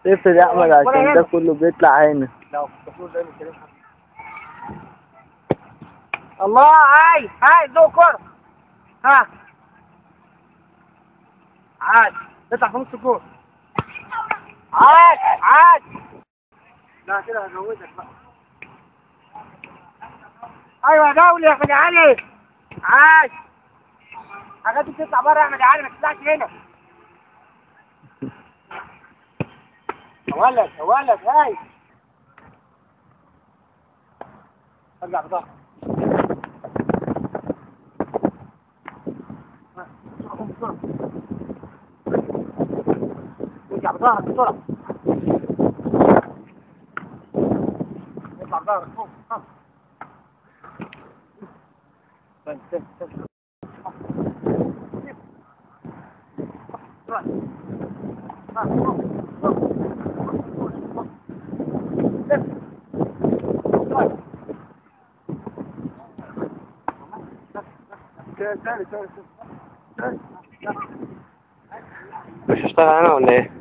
اقفل يا احمد عشان ده كله بيطلع هنا. لا الدكتور ده من كريم. الله هاي ذو كرة. ها عاد تطلع في نص الجول. عاد لا كده هزودك بقى. ايوه يا دولي يا احمد علي. عاد حاجات بتطلع بره يا احمد علي، ما تطلعش هنا. يا ولد هاي ارجع بظهرك. ارجع بظهرك بسرعة. ارجع بظهرك فوق. مش هشتغل انا ولا ايه؟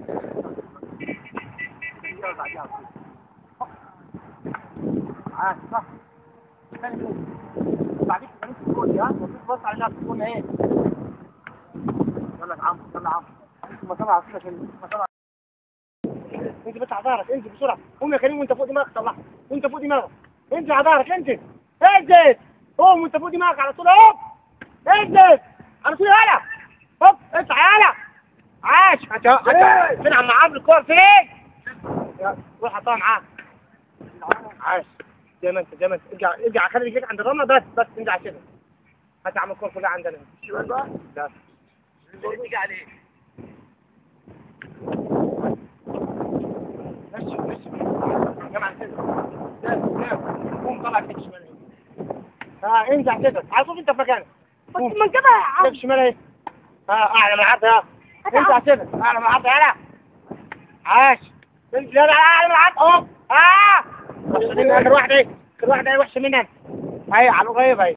بعدين تقول ها بص على نفسك تكون ايه. يلا يا عم ما طلع عشان ما طلع. انت بس على ظهرك انت بسرعه. قوم يا كريم وانت فوق دماغك طلعها وانت فوق دماغك. انت على ظهرك انت انزل. قوم وانت فوق دماغك على طول. هوب انزل على طول. يلا هوب اطلع يلا. عاش فين عم عامل الكور فين؟ روح حطها معاه. عاش زي ما انت ارجع خلي رجليك عند الرمله بس انزل على كده. هات يا عم الكور كلها عندنا. الشمال بقى؟ لا تيجي عليه. ماشي جمع كده. قوم طلع كده شمال اهي. انزع كده على طول انت في مكانك. بس من كده يا عم. كده شمال اهي. اعلى من العرض اهي. انزع كده اعلى من العرض يلا. عاش انزل يلا اعلى من العرض اهو. وحشه مني اخر واحده اهي. وحشه مني اهي على القريب اهي.